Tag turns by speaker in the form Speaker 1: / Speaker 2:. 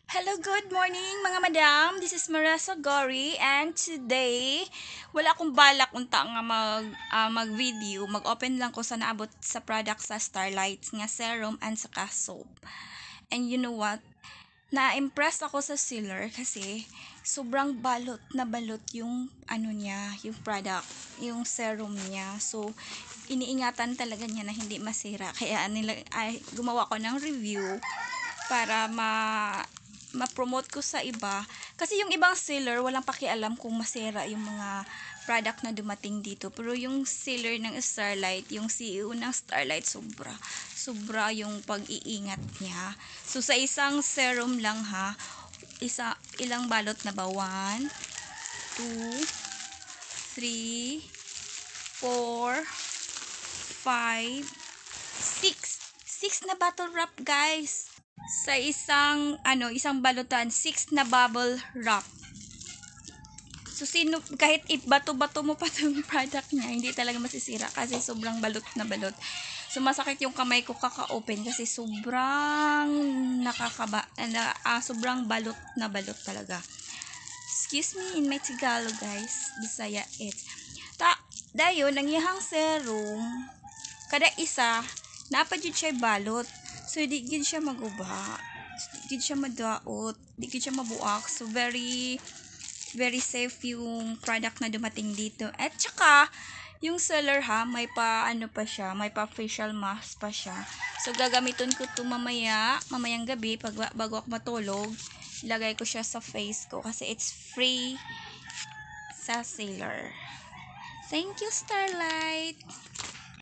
Speaker 1: Hello, good morning mga madam. This is Marissa Gori and today wala akong balak unta nga mag-video. Mag-open lang ko sa naabot sa product sa Starlight nga serum and saka soap. And you know what? Na-impress ako sa sealer kasi sobrang balot yung ano niya, yung product, yung serum niya. So iniingatan talaga niya na hindi masira. Kaya gumawa ko ng review para ma-promote ko sa iba. Kasi yung ibang seller, walang pakialam kung masira yung mga product na dumating dito. Pero yung seller ng Starlight, yung CEO ng Starlight, sobra yung pag-iingat niya. So, sa isang serum lang ha, ilang balot na ba? 1, 2, 3, 4, 5, 6. 6 na bottle wrap, guys. Sa isang balutan, 6 na bubble wrap. So, kahit ibato-bato mo pa itong product niya, hindi talaga masisira kasi sobrang balot na balot. So, masakit yung kamay ko kaka-open kasi sobrang sobrang balot na balot talaga. Excuse me in my Tagalog, guys. Bisaya it. Dayon, ang iyahang serum, kada isa, napadjud siya balot. So, di gid siya maguba. Di gid siya madaot. Di gid siya mabuak. So, very safe yung product na dumating dito. At saka, yung seller ha, may pa facial mask pa siya. So, gagamitin ko to mamayang gabi, bago ako matulog. Ilagay ko siya sa face ko kasi it's free sa seller. Thank you, Starlight!